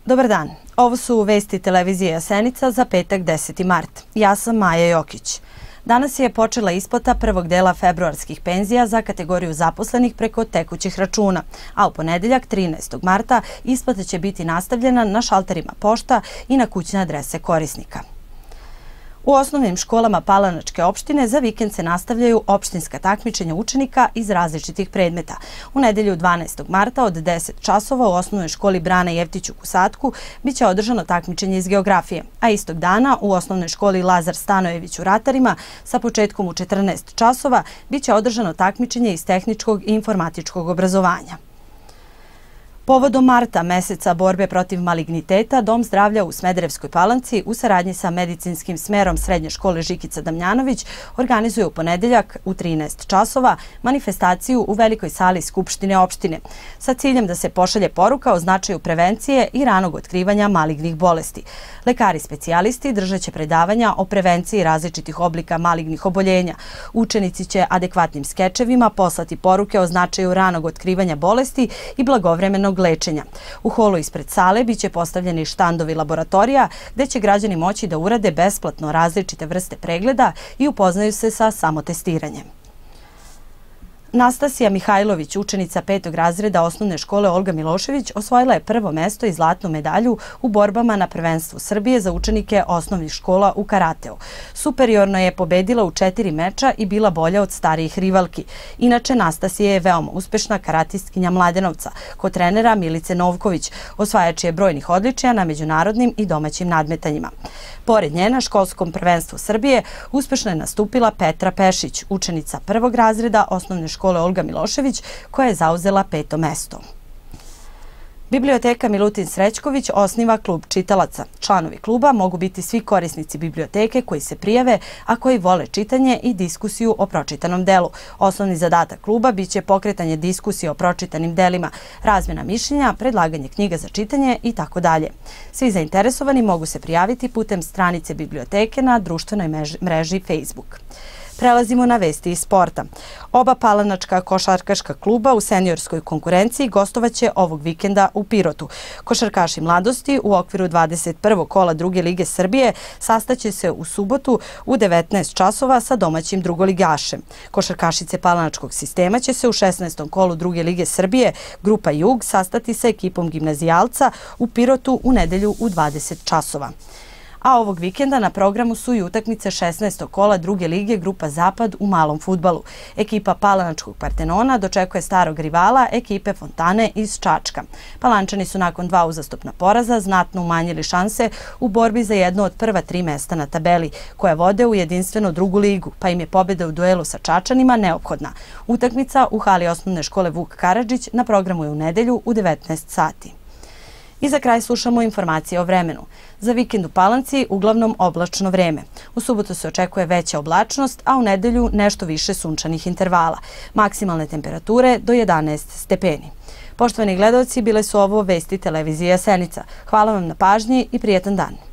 Dobar dan, ovo su vesti televizije Jasenica za petak 10. mart. Ja sam Maja Jokić. Danas je počela isplata prvog dela februarskih penzija za kategoriju zaposlenih preko tekućih računa, a u ponedeljak 13. marta isplata će biti nastavljena na šalterima pošta i na kućne adrese korisnika. U osnovnim školama Palanačke opštine za vikend se nastavljaju opštinska takmičenja učenika iz različitih predmeta. U nedelju 12. marta od 10 časova u osnovnoj školi Brana Jevtić u Kusatku biće održano takmičenje iz geografije, a istog dana u osnovnoj školi Lazar Stanojević u Ratarima sa početkom u 14 časova biće održano takmičenje iz tehničkog i informatičkog obrazovanja. Povodom marta, meseca borbe protiv maligniteta, Dom zdravlja u Smederevskoj Palanci u saradnji sa medicinskim smerom Srednje škole Žikica Damjanović organizuje u ponedeljak u 13 časova manifestaciju u velikoj sali Skupštine opštine sa ciljem da se pošalje poruka o značaju prevencije i ranog otkrivanja malignih bolesti. Lekari specijalisti držat će predavanja o prevenciji različitih oblika malignih oboljenja. Učenici će adekvatnim skečevima poslati poruke o značaju ranog otkrivanja bolesti i blagovremenog lečenja. U holu ispred sale biće postavljeni štandovi laboratorija gde će građani moći da urade besplatno različite vrste pregleda i upoznaju se sa samotestiranjem. Nastasija Mihajlović, učenica 5. razreda osnovne škole Olga Milošević, osvojila je prvo mesto i zlatnu medalju u borbama na prvenstvu Srbije za učenike osnovnih škola u karateu. Superiorno je pobedila u 4 meča i bila bolja od starijih rivalki. Inače, Nastasija je veoma uspešna karatistkinja Mladenovca, kod trenera Milice Novković, osvajač je brojnih odličija na međunarodnim i domaćim nadmetanjima. Pored nje na školskom prvenstvu Srbije uspešno je nastupila Petra Pešić, učenica 1. razreda osnovne škole Olga Milošević, koja je zauzela 5. mesto. Biblioteka Milutin Srećković osniva klub čitalaca. Članovi kluba mogu biti svi korisnici biblioteke koji se prijave, a koji vole čitanje i diskusiju o pročitanom delu. Osnovni zadatak kluba biće pokretanje diskusije o pročitanim delima, razmjena mišljenja, predlaganje knjiga za čitanje itd. Svi zainteresovani mogu se prijaviti putem stranice biblioteke na društvenoj mreži Facebook. Prelazimo na vesti iz sporta. Oba palanačka košarkaška kluba u seniorskoj konkurenciji gostovaće ovog vikenda u Pirotu. Košarkaši mladosti u okviru 21. kola druge lige Srbije sastaće se u subotu u 19 časova sa domaćim drugoligašem. Košarkašice palanačkog sistema će se u 16. kolu druge lige Srbije Grupa Jug sastati sa ekipom gimnazijalca u Pirotu u nedelju u 20 časova. A ovog vikenda na programu su i utakmice 16. kola druge lige Grupa Zapad u malom fudbalu. Ekipa Palanačkog Partenona dočekuje starog rivala ekipe Fontane iz Čačka. Palančani su nakon 2 uzastopna poraza znatno umanjili šanse u borbi za jedno od prva 3 mesta na tabeli, koja vode u jedinstvenu drugu ligu, pa im je pobjeda u duelu sa Čačanima neophodna. Utakmica u hali osnovne škole Vuk Karadžić na programu je u nedelju u 19 sati. I za kraj slušamo informacije o vremenu. Za vikend u Palanci uglavnom oblačno vreme. U subotu se očekuje veća oblačnost, a u nedelju nešto više sunčanih intervala. Maksimalne temperature do 11 stepeni. Poštovani gledaoci, bile su ovo vesti televizije Jasenica. Hvala vam na pažnji i prijetan dan.